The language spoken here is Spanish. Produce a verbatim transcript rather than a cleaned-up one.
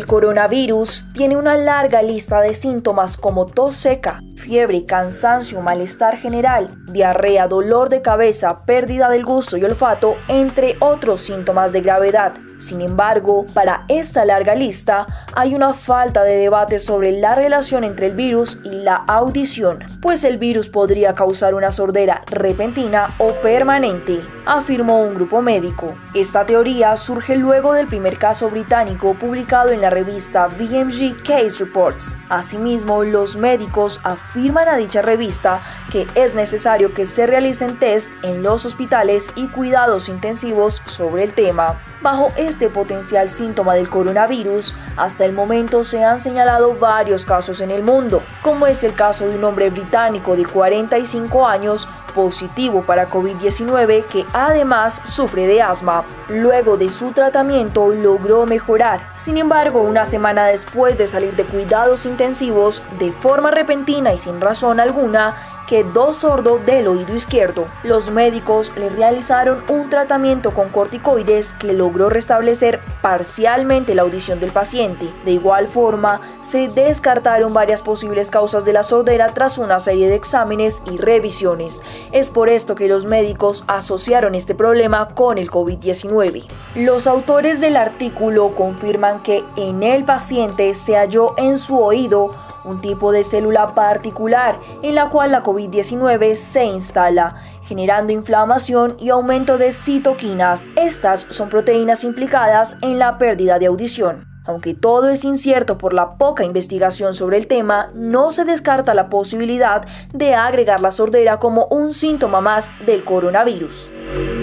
coronavirus tiene una larga lista de síntomas como tos seca, fiebre, cansancio, malestar general, diarrea, dolor de cabeza, pérdida del gusto y olfato, entre otros síntomas de gravedad. Sin embargo, para esta larga lista hay una falta de debate sobre la relación entre el virus y la audición, pues el virus podría causar una sordera repentina o permanente, afirmó un grupo médico. Esta teoría surge luego del primer caso británico publicado en la revista B M G Case Reports. Asimismo, los médicos afirman a dicha revista que es necesario que se realicen test en los hospitales y cuidados intensivos sobre el tema. Bajo este potencial síntoma del coronavirus, hasta el momento se han señalado varios casos en el mundo, como es el caso de un hombre británico de cuarenta y cinco años positivo para COVID diecinueve que además sufre de asma. Luego de su tratamiento logró mejorar. Sin embargo, una semana después de salir de cuidados intensivos, de forma repentina y sin razón alguna, quedó sordo del oído izquierdo. Los médicos le realizaron un tratamiento con corticoides que logró restablecer parcialmente la audición del paciente. De igual forma, se descartaron varias posibles causas de la sordera tras una serie de exámenes y revisiones. Es por esto que los médicos asociaron este problema con el COVID diecinueve. Los autores del artículo confirman que en el paciente se halló en su oído un tipo de célula particular en la cual la COVID diecinueve se instala, generando inflamación y aumento de citoquinas. Estas son proteínas implicadas en la pérdida de audición. Aunque todo es incierto por la poca investigación sobre el tema, no se descarta la posibilidad de agregar la sordera como un síntoma más del coronavirus.